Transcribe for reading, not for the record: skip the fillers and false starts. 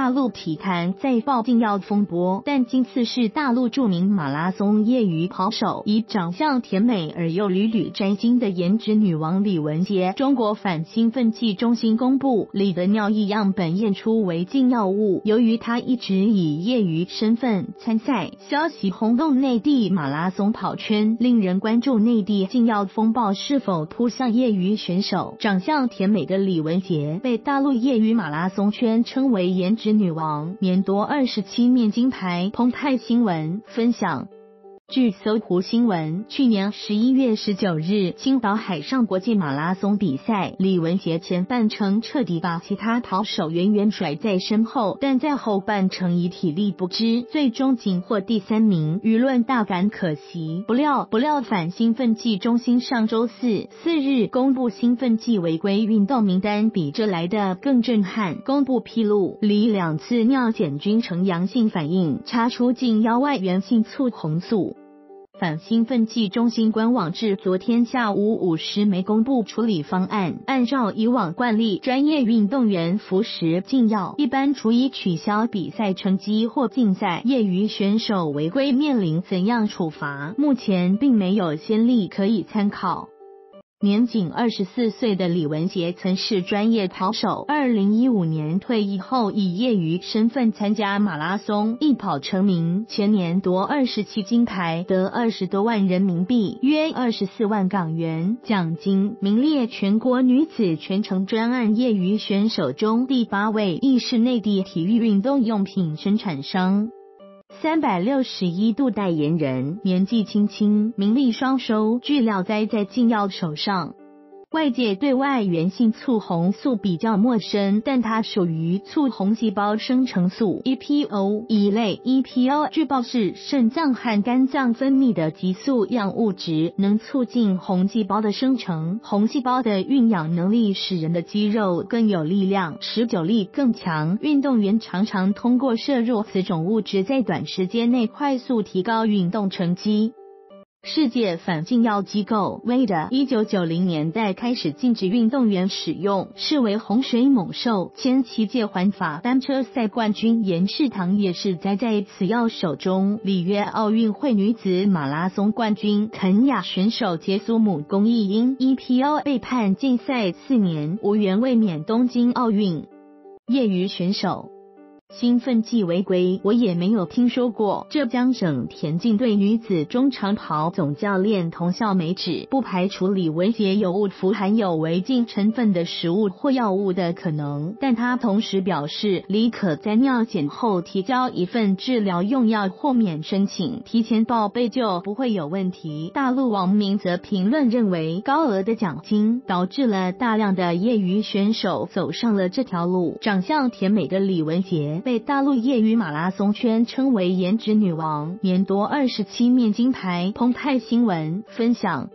大陆体坛再爆禁药风波，但今次是大陆著名马拉松业余跑手，以长相甜美而又屡屡摘金的颜值女王李雯婕。中国反兴奋剂中心公布，李的尿液样本验出为禁药物。由于她一直以业余身份参赛，消息轰动内地马拉松跑圈，令人关注内地禁药风暴是否扑向业余选手。长相甜美的李雯婕被大陆业余马拉松圈称为颜值女王，年夺27面金牌。澎湃新闻分享。据搜狐新闻，去年11月19日青岛海上国际马拉松比赛，李雯婕前半程彻底把其他跑手远远甩在身后，但在后半程以体力不支，最终仅获第3名，舆论大感可惜。不料反兴奋剂中心上周4日公布兴奋剂违规运动名单，比这来的更震撼。公布披露，李2次尿检均呈阳性反应，查出禁药外源性促红素。反兴奋剂中心官网至昨天下午5时没公布处理方案。按照以往惯例，专业运动员服食禁药，一般除以取消比赛成绩或禁赛。业余选手违规面临怎样处罚？目前并没有先例可以参考。年仅24岁的李雯婕曾是专业跑手，2015年退役后以业余身份参加马拉松，一跑成名。前年夺27金牌，得20多万人民币，约24万港元奖金，名列全国女子全程专案业余选手中第8位，亦是内地体育运动用品生产商361度代言人，年纪轻，名利双收，据料栽在禁药手上。外界对外源性促红素比较陌生，但它属于促红细胞生成素 EPO 一类。EPO 据报是肾脏和肝脏分泌的激素样物质，能促进红细胞的生成。红细胞的蕴养能力使人的肌肉更有力量，持久力更强。运动员常常通过摄入此种物质，在短时间内快速提高运动成绩。世界反禁药机构 WADA 1990年代开始禁止运动员使用，视为洪水猛兽。前7届环法单车赛冠军严世堂也是栽在此药手中。里约奥运会女子马拉松冠军肯亚选手杰苏姆公益因 EPO 被判禁赛4年，无缘卫冕东京奥运。业余选手兴奋剂违规，我也没有听说过。浙江省田径队女子中长跑总教练童笑梅指，不排除李雯婕有误服含有违禁成分的食物或药物的可能，但她同时表示，李可在尿检后提交一份治疗用药豁免申请，提前报备就不会有问题。大陆网民则评论认为，高额的奖金导致了大量的业余选手走上了这条路。长相甜美的李雯婕被大陆业余马拉松圈称为颜值女王，年夺27面金牌。澎湃新闻分享。